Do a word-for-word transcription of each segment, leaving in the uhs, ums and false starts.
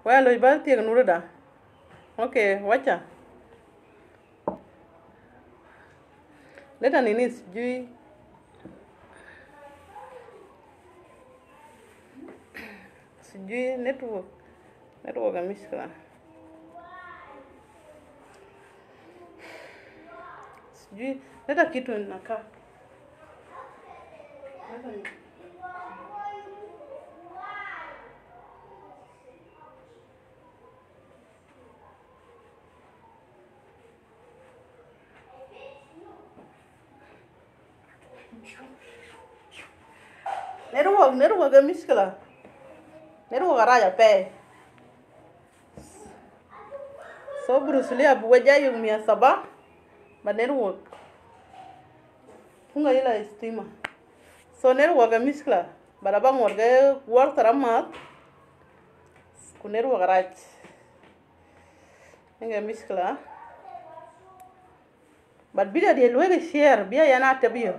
Well, lo ba tiek nuru da. Okay, wacha. Leta nini sijui. Sijui network. Network ya mishkila. Sijui leta kitu inakaa. Leta ni network network ya mishkila. Network araja pe. So Bruce Lee abu waja yung mia saba. Ba network. Funga ila stima. So network ya mishkila. Baraba ngorge war taramat. Ku network araj. Inga mishkila. But bida dia luwe share biya yana tabiyo.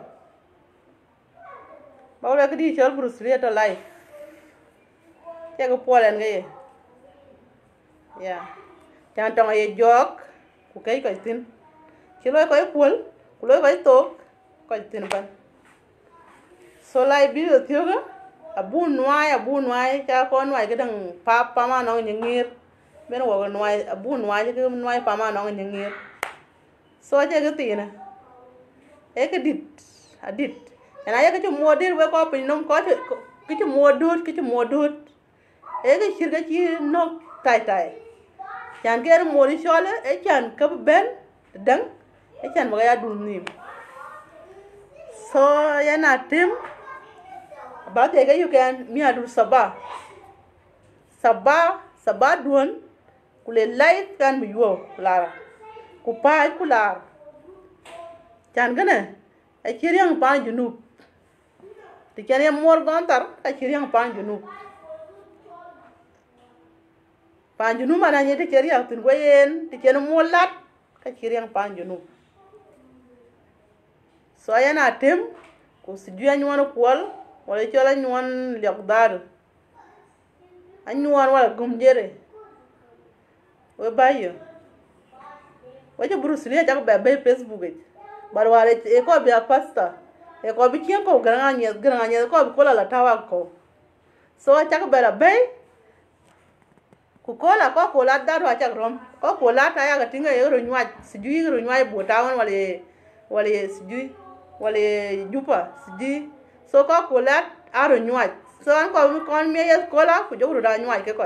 Bawla kadi chol Bruce Lee to live. Che ko polen ge. Yeah. Chan tong ye jok ku kai ko tin. Chi loy ko pol, ku loy ko tok ko tin ban. So live video thioga abu nwai abu nwai cha ko nwai ke dang pa pa ma no nyingir. Ben wo nwai abu nwai ke nwai pa ma no nyingir. So che ke tin. E ke dit adit. And I get a model wake up in no cottage, get a more dude, get a more dude. Egg sugar you no tie tie. Can get a more shawl, a can cup ben, dunk, a can wear do name. So, yana Tim about the you can me do Sabah. Sabah, Sabah duan, kule light can be you, Lara. Kupai kular. Can gonna a chiriang pan you know. Tikanya more gontar ka chiriang pan junu pan junu mana nye tikiriang tin goyen tikena molat ka chiriang pan junu so yana tem ko sijua nywan kwal wala chola nywan liaqdar anywan wala gumjere we bayo waje Bruce Lee jak ba bay Facebook e bar wale e ko bi pasta e ko bi kien ko garanga garanga ko bi kola la tawa ko so chak bela bay ku kola ko kola daru chak rom ko kola ta ya gatinga e ro nywa sijui ro nywa bo tawon wale wale sijui wale jupa sijui so ko kola aro nywa so an ko kon me yes kola ku jogro da nywa ke ko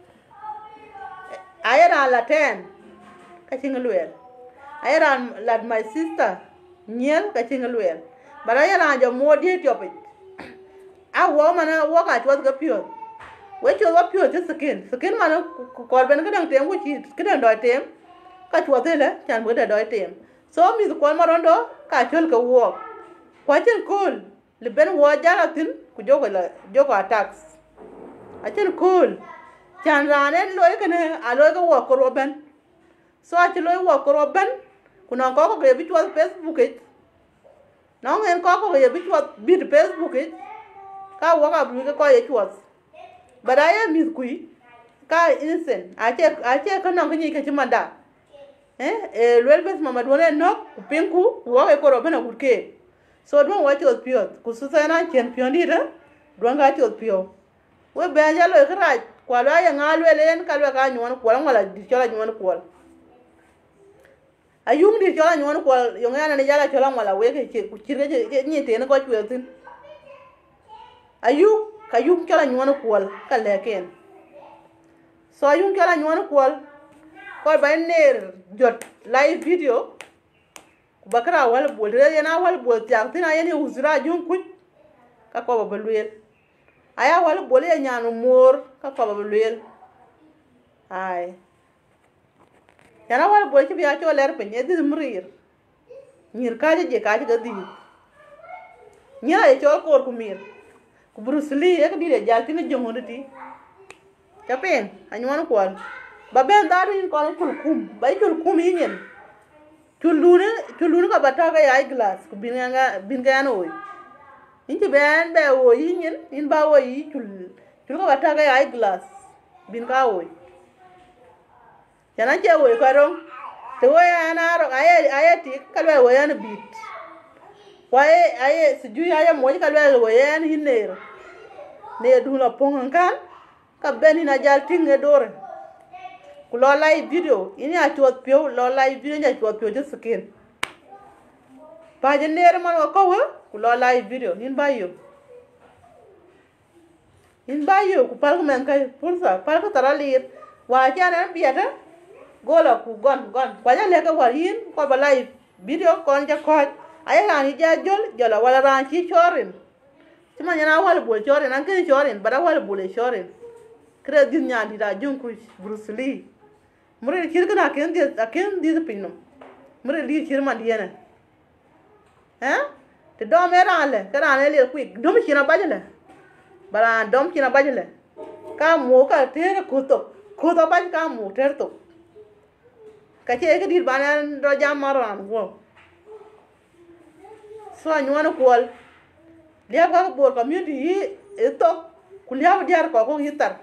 ayera la ten ka chingalwel ayera lad my sister nyiel ka chingalwel bara yala jo modi tiopi a wo mana wo ka twat ga pio we cho wa pio te skin skin mana ko ben ga dang tem ko chi kidan do tem ka twat le chan bo da do tem so mi ko marondo ka chol ka wo ko chen cool le ben wo jala tin ku jogo la jogo attacks a chen cool chan rane lo ke ne a lo ga wo ko roben so a chen lo wo ko roben kuna ko ko ge bi twat Facebook e no ngen ko ko ye bi twat bi Facebook e ka wo ka bu ko ye twat bara ye mi kui ka innocent a che a che ka no ngi ke chimanda eh e lwel bes mama dole no pinku wo e ko robena kurke so don wa twat pio ku su sa na chen pio ni da don ga twat pio we be ja lo kra kwa lo ya ngalwele en ka lo ka nyon ko ngala di chola nyon ko ayung di chola nyon ko yo ngana ne jala chola ngala we ke ku chirge je ni te ne ko chwetin ayung kayung chola nyon ko ka leken so ayung chola nyon ko ko ba ner jot live video ku bakra wal bol re na wal bol tiang tina yene uzra jun kuch ka ko ba luel aya wal bol ye nyanu mor ka ko ba luel ai yana wal bol ci biya to ler pe ñe di mrir ñir ka je ka je gadi ñira ye to ko ko mir ku Bruce Lee e ka di le jalti ne jongo ti capen anywan ko ba ben daru ko ko kum bay ko kum yin tulune tulune ka bataga ya glass ku binanga bingano oy inti ben be o yin in ba o yi tul tul ka bataga ya glass binga oy Jana che wo ko rom. To wo ana ro aye aye ti kalwe wo yan bit. Wae aye siju aye mo kalwe wo yan hinero. Ne du la pongan kan ka beni na jal tinge dore. Ku lo live video ini a chot pio lo live video nya chot pio just skin. Pa je ner man ko wo ku lo live video nin ba yo. In ba yo ku pal men kai pulsa pal ko taralir wa ja na biata gola ku gon gon kwa ja le ka warin ko ba live video kon ja ko ay ran ja jol jola wala ran chi chorin tima nyana wala bol chorin an ken chorin bara wala bol chorin kre din nya di da jun ku Bruce Lee mure kir kana ken di ken di pinno mure li kir man diena eh te do me ran le kana le ku do mi kina ba jale bara dom kina ba jale ka mo ka tere kuto kuto ba ka mo ter to ka che ke dir banan do jam maran wo so anywana kol liab ka bor community eto kuliab diar ko ko hitar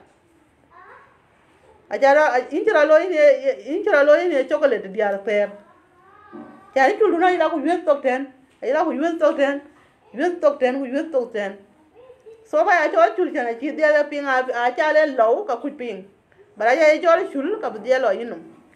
ajara injira lo ine injira lo ine chocolate diar ter jari tulu na ila ku yet tok ten ila ku yet tok ten yet tok ten ku yet tok ten so ba ya chol chul jana chi dia ping a a chale lo ka ku ping bara ya chol chul ka dia lo yinum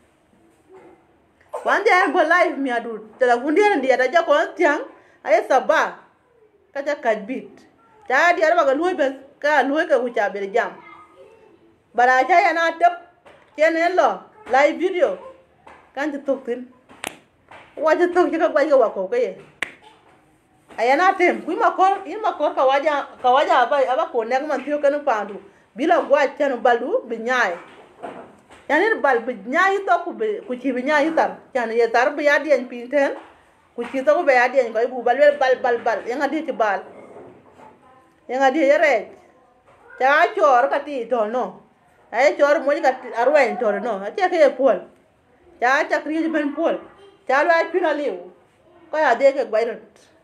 wande an bo live mi adu tela gundia ndia da jako tiang ay sabba ka ja kajbit ja dia ba ga luy bes ka luy ka ku cha ber jam bara ja ya na tep kenen lo live video kan ti tok tin wa ja tok ka ba ga wa ko ke ayana tem ku ma kor in ma kor ka waja ka waja ba aba ko nek man tiyo kan pandu bila gwa chanu balu binyai yani bal binyai to ku ku chi binyai tar yani ye tar bi adi en pinten ku chi to ku be adi en ko bu bal bal bal bal yanga di ti bal yanga di yere ta chor ka ti to no ay chor mo ka arwen to no ate ke pol ta ta kri ben pol ta lo a pina liu ko ya de ke gwairot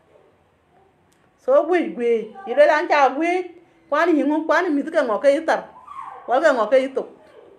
so gwe gwe ile lan cha gwe kwani hingu kwani mi ka ngo ke tar wa ka ngo ke itu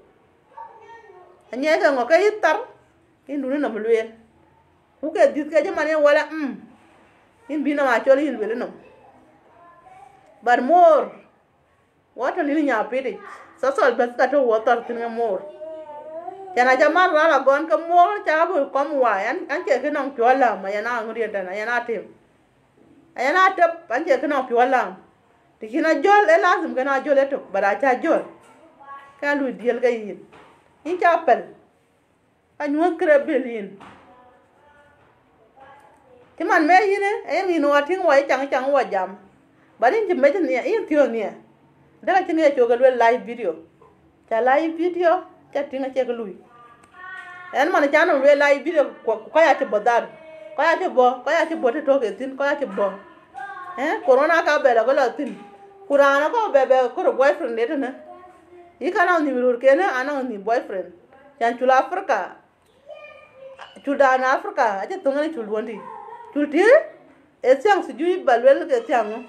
anye ka ngo ke tar indu na mulwe ku ke dit ke jamane wala mm in bina ma choli in wele no bar mor wata ni nya pede so so bes ka to water tin mor yana jamar rala gon ka mor cha bu kom wa an an ke ke nong chola ma yana ngri ta na yana tim ayana tep anje kana pi wala tikina jol e lazim kana jol eto bara cha jol ka lu diel ga yin in cha pel anyu krebelin timan me yine e mi no atin wa chang chang wa jam bari ji me ni in tio ni daga tin e chogal live video cha live video cha tinga che lui en man cha no live video ko ya te bodar ko ya te bo ko ya te bo te to ke tin ko ya te bo eh corona ka be la ko la tin kurana ko be be ko boyfriend ne na yi kana ni mirur ke na ana ni boyfriend yan chula afrika chuda na afrika aje to ngani chul wondi chul ti e siang si ju balwel ke siang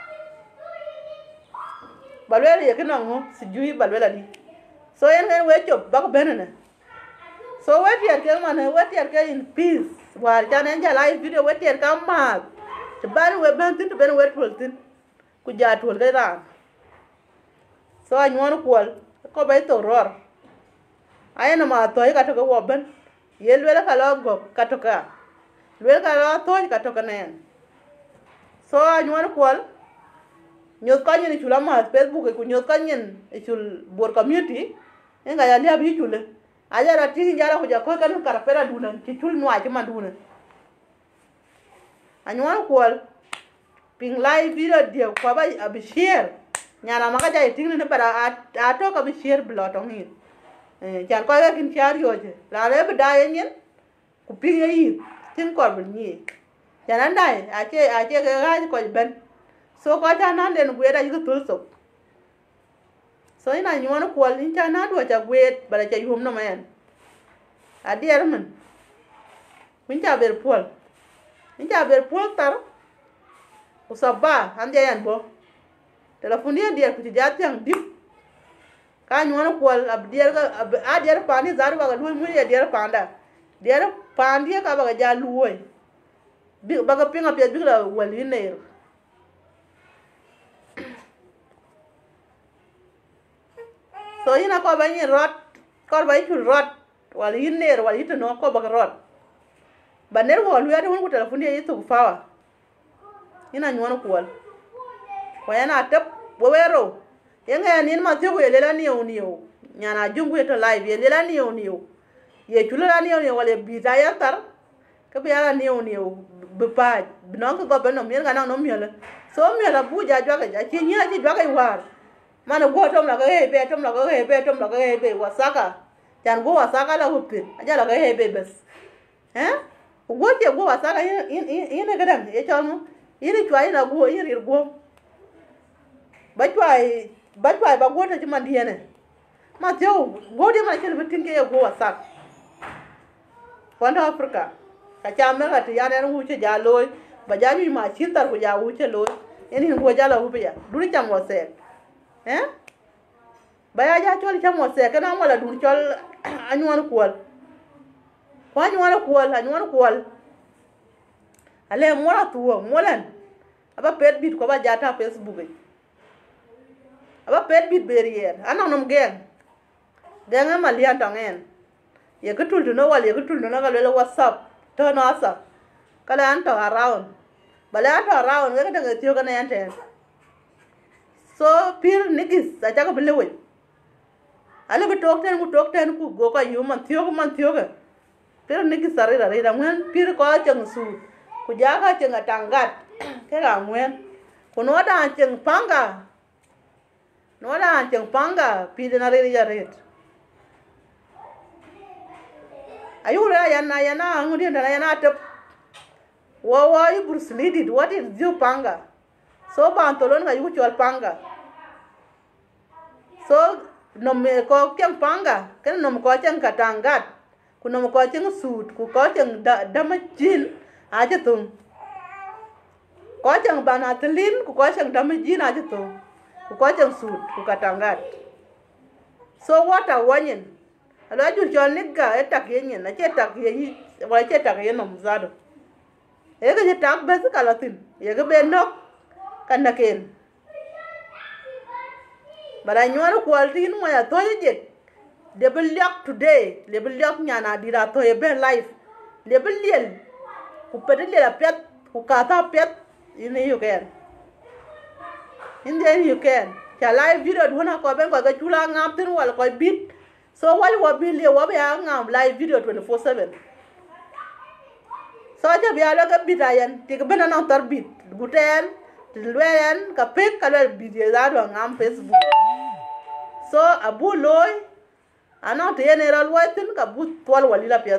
balwel ye kana ngo si ju balwel ali so yan ngan we chop ba ko benana so we tier ke man we tier ke in peace war cha nan ja live video we tier ka ma te bari we ben tin te ben we tol tin ku ja tol ga ra so an won kwal ko bay to ror ayana ma to ka to ko wo ben yel we ka lo go ka to ka we ka lo to ka to ka nen so an won kwal nyot ka ni chula ma Facebook ku nyot ka nyen e chul bor community enga ya lia bi chule aja ra ti njara ko ja ko kan kara pera dunan ti chul no aja manduna anywan kwal ping live video dia ko ba abi share nyana maka ja ting ne bara a to ka bi share blotong ni eh jan ko ga kin share yo je la le ba da yen ku ping yi tin ko bi ni janan dai a che a che ga ko ben so ko ta nan den gwe da yi to so so ina nywan kwal in ta na do ja gwe bara ja yum no men a dier man min ta ber pol min ta ber pol tar usaba ande yan bo telefoni dia ku ti jatiang dip ka nyuan kwal ab dier ga a dier pandi zaru ba lu mu ya dier panda dier pandi ka ba ja luoi bi ba ga pinga pe bi la wali ne so ina ko ba ni rot ko ba chu rot wali ne wali to no ko ba rot ba ner wo lu ya de ku telefon ye to fawa ina nyuan kwal ko yana tap bo wero yenga ni ma tiyo ye lela niyo niyo nyana jungu to live ye lela niyo niyo ye chulula niyo niyo wale bita ya tar ka bi ala niyo niyo be pa non ko go no mi ga no mi la so mi la buja jwa ga chi ni la chi jwa ga war mana go tom la ga he be tom la ga he be tom la ga he be wasaka jan go wasaka la hupi aja la ga he be bes eh go je go wasaka in in ga dan ye chamu ini chwa ina go iri go ba chwa ba chwa ba go ta man diene ma teo go de ma chele bitin ke go wasak kwanda afrika ka chame ga ti yana ru che ja loy ba ja ni ma chin tar ko ja u che loy ini go ja la hu ya duri cham wase eh ba ya ja chol cham wase kana mala dur chol anyuan kwal kwa anyuan kwal anyuan kwal ale mora tuo molan aba pet bit ko ba jata facebook e aba pet bit berier ana nom gen gen ma lian tangen ye kutul no wal ye kutul no ga le whatsapp to no asa kala anto around bala anto around we ga ga tiyo ga na yante so pir nigis sa jaga belewe ale be tok ten ku tok ten ku go ka human tiyo man tiyo ga pir nigis sare ra ra ngwen pir ko chang su ku jaga chang atangat ke ga ngwen ku no da chang panga no da chang panga pir na re ya ret ayura yana yana ngudi na yana tap wa wa i Bruce Lee did what is you panga so bantolon ga yu chol panga so no me ko kem panga ken no ko chen katangat ku no ko chen suit ku ko chen damajin aje tum ko chen banatlin ku ko chen damajin aje tum ku ko chen suit ku katangat so what a wanyin alo ju chol nigga etak yen na chetak ye wa chetak ye no mzado e ga chetak bes kalatin ye ga be nok kanaken bara nyoro kwaltin mo ya to ye de belyok today le belyok nyana dira to ye be life le belyel ku pedele la pet ku kata pet ini you can in there you can cha live video dona ko ben ko ga chula ngam tin wal ko bit so why wa bi le wa be ngam live video twenty-four seven so ja bi ala ga bitayen ti ga bena na tar bit guten lwen ka pek ka le video da do ngam facebook so abu loy ana te general watin ka bu tol walila pet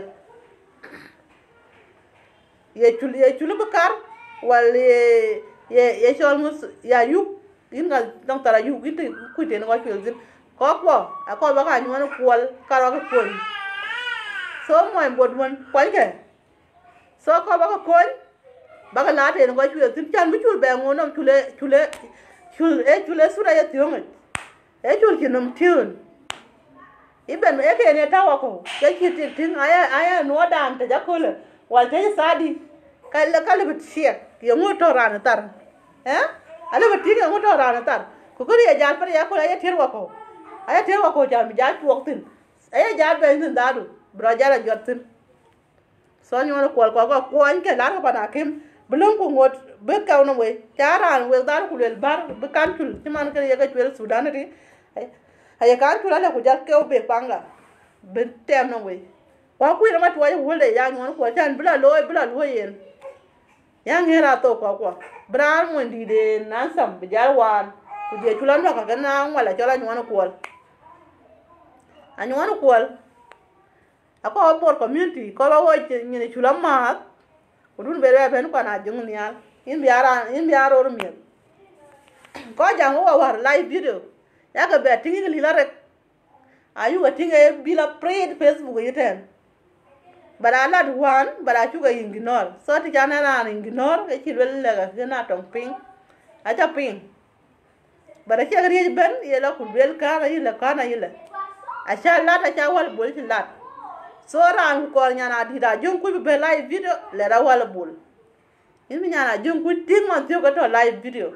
ye chuli ye chuli bakar wal ye ye chol mus ya yu inga dong tara yu gite ku te no wa chul ko ko ako ba ka nyuan kwal karo ka kon so mo mbod mon kwal ke so ko ba ka kon ba ka late no wa chul tin chan mi chul be ngonom chule chule chul e chule sura ya tiong e chul kinum tiun iben e ke ne tawa ko ke kiti tin aya aya no dan ta jakole wal te sadi kala kala bit siek ye ngoto ran tar eh ala bit ye ngoto ran tar ko ko ya jal par ya ko ya terwa ko aya terwa ko jam ja tuoktin aya ja ben tin dadu bro jara jotin so nyono ko ko ko ko an ke lar ko na kim bulun ko ngot be kaw no we charan we dar ku lel bar be kantul ti man ke ye ga chwel sudan ri aya kantul ala ko jal ke be panga be tem no we wa ku ira matwa ye wole ya nyono ko chan bula loy bula loyen yang hera to ko ko bran mo ndi de nan sam be jar wan ku je tulan do ka gana wala chola nyono ko anyuan kwal ako bor community ko ba wo ni chulam ma udun bere ben ko na jung nial in biara in biara ro mi ko jang wo war live video ya ga be tingi li la rek ayu ga tingi bi la prayed facebook yiten bara la duwan bara chu ga ignore so ti jana na ignore ke chi wel la ga na tong ping acha ping bara che gari ben ye la ku bel kana yile kana yile a sha lata cha wal bol ti lat so ran ko nyana di da jun ku be live video le ra wal bol in mi nyana jun ku ting man tiyo ko to live video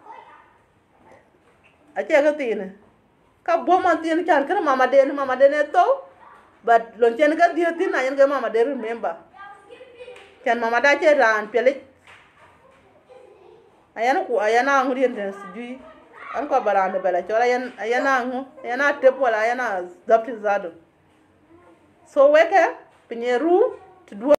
a che ga tin ka bo man tin kan kan mama de mama de ne to but lon chen ga di tin na yen ga mama de remember kan mama da che ran pele ayana ku ayana nguri nden sijui an ko barande bela chola yan ayana ngu ayana tepo la ayana zapti zado so weke pinyeru